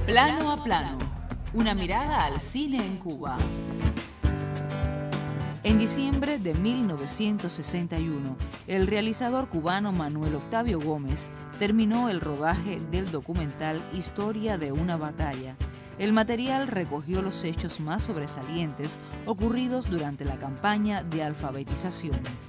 Plano a plano, una mirada al cine en Cuba. En diciembre de 1961, el realizador cubano Manuel Octavio Gómez terminó el rodaje del documental Historia de una batalla. El material recogió los hechos más sobresalientes ocurridos durante la campaña de alfabetización.